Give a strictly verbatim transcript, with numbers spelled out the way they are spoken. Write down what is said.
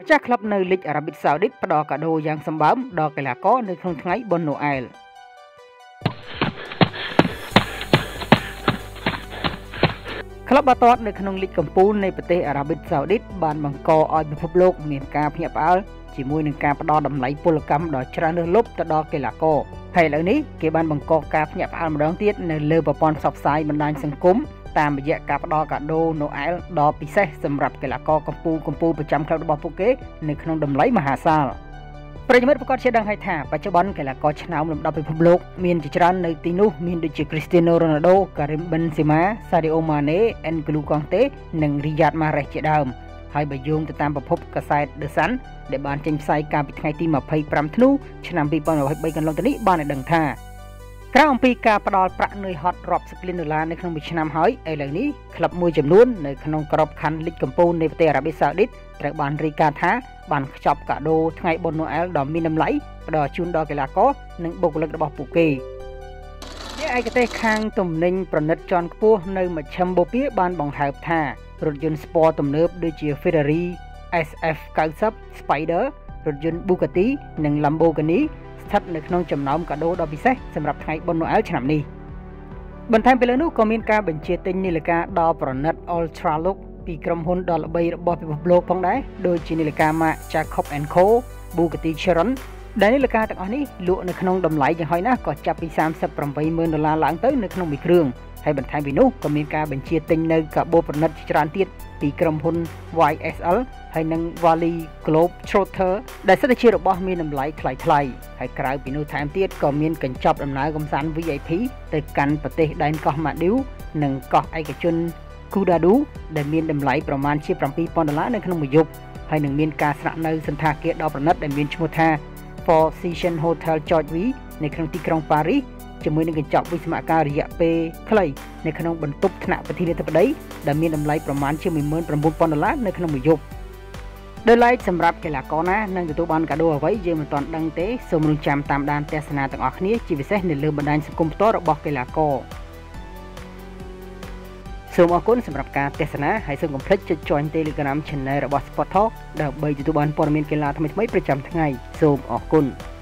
ចាស់ក្លឹបនៅលីកអារ៉ាប៊ីសាអូឌីតផ្ដល់កាដូយ៉ាងសម្បើមដល់កីឡាករនៅក្នុងថ្ងៃបុណ្យណូអែលក្លឹបបាល់ទាត់នៅក្នុងលីកកំពូលនៃប្រទេសអារ៉ាប៊ីសាអូឌីតបានបង្កឲ្យពិភពលោកមានការភ្ញាក់ផ្អើលជាមួយនឹងការផ្ដល់តម្លៃពលកម្មដ៏ច្រើនលើសលប់ទៅដល់កីឡាករហើយឥឡូវនេះគេបានបង្កការភ្ញាក់ផ្អើលម្ដងទៀតនៅលើប្រព័ន្ធផ្សព្វផ្សាយបណ្ដាញសង្គមតាមរយៈការផ្ដល់កាដូណូអែលដ៏ពិសេសសម្រាប់កីឡាករកំពូលកំពូលប្រចាំក្លឹបរបស់ពួកគេនៅក្នុងតម្លៃមហាសាលប្រិយមិត្តប្រកាសជាដឹងហើយថាបច្ចុប្បន្នកីឡាករឆ្នើមលំដាប់ពិភពលោកមានជាច្រើននៅទីនោះមានដូចជា Cristiano Ronaldo, Karim Benzema, Sadio Mane, N'Golo Kante និង Riyad Mahrez ជាដើមហើយបើយោងទៅតាមប្រភពកាសែត The Sun ដែលបានចេញផ្សាយកាលពីថ្ងៃទីម្ភៃប្រាំធ្នូឆ្នាំពីរពាន់ម្ភៃបីកន្លងទៅនេះបានឲ្យដឹងថាក្រៅអំពីការផ្ដល់ប្រាក់នឿយហត់រាប់សិបលានដុល្លារនៅក្នុងមួយឆ្នាំហើយឥឡូវនេះក្លឹបមួយចំនួននៅក្នុងក្របខ័ណ្ឌលីកកំពូលនៃប្រទេសអារ៉ាប៊ីសាអូឌីតត្រូវបានរាយការណ៍ថាបានខ្ចប់កាដូថ្ងៃបុណ្យណូអែលដ៏មានតម្លៃផ្ដល់ជូនដល់កីឡាករនិងបុគ្គលិករបស់ពួកគេអ្នកឯកទេសខាងទំនិញប្រណិតជាន់ខ្ពស់នៅមជ្ឈិមបូព៌ាបានបង្ហើបថារថយន្តស្ពណ៌ទំនើបដូចជា Ferrari เอส เอฟ เก้าสิบ Spider រថយន្ត Bugatti និង Lamborghini ស្ថិតនៅក្នុងចំណោមកាដូដ៏ពិសេសសម្រាប់ថ្ងៃបុណ្យណូអែលឆ្នាំនេះបន្ថែមពីលើនោះក៏មានការបញ្ជាទិញនាឡិកាដ៏ប្រណិត Ultra Look ពីក្រុមហ៊ុនដ៏ល្បីរបស់ពិភពលោកផងដែរដូចជានាឡិកាម៉ាក Jacob and Co, Bugatti Chiron ដែលនាឡិកាទាំងអស់នេះលក់នៅក្នុងតម្លៃយ៉ាងហោចណាស់ក៏ចាប់ពីសាមសិបប្រាំបីម៉ឺនដុល្លារឡើងទៅនៅក្នុងមួយគ្រឿងហើយបន្ថែមពីនោះក៏មានការបញ្ជាទិញនៅកាបូប្រណិតជាច្រើនទៀតពីក្រុមហ៊ុន វ៉ាយ เอส แอล ហើយនិង Wally Globe Trotter ដែលសិតតែជារបស់មានតម្លៃថ្លៃៗហើយក្រៅពីនោះថែមទៀតក៏មានកញ្ចប់ដំណើរកម្សាន្ត វី I ភី ទៅកាន់ប្រទេសដែនកោះម៉ាឌីវនិងកោះឯកជន Kudadu ដែលមានតម្លៃប្រមាណជាប្រាំពីរពាន់ដុល្លារនៅក្នុងមួយយប់ហើយនឹងមានការស្នាក់នៅសន្តាគារដ៏ប្រណិតដែលមានឈ្មោះថា Four Seasons Hotel George V នៅក្នុងទីក្រុងប៉ារីសជាមួយនឹងកញ្ចប់វិស្សមការរយៈពេលខ្លីនៅក្នុងបន្ទប់ថ្នាក់ប្រធានាធិបតីដែលមានតម្លៃប្រមាណជាមួយម៉ឺនប្រាំបួនពាន់ដុល្លារនៅក្នុងមួយយប់ដោយឡែកសម្រាប់កីឡាករណានឹងទទួលបានកាដូអ្វីយើងមិនទាន់ដឹងទេសូមរងចាំតាមដានទស្សនាទាំងអស់គ្នាជាពិសេសនៅលើបណ្ដាញសង្គមផ្ទាល់របស់កីឡាករសូមអរគុណសម្រាប់ការទស្សនាហើយសូមកុំភ្លេចចុច Join Telegram Channel របស់ Sport Talk ដើម្បីទទួលបានព័ត៌មានកីឡាថ្មីៗប្រចាំថ្ងៃសូមអរគុណ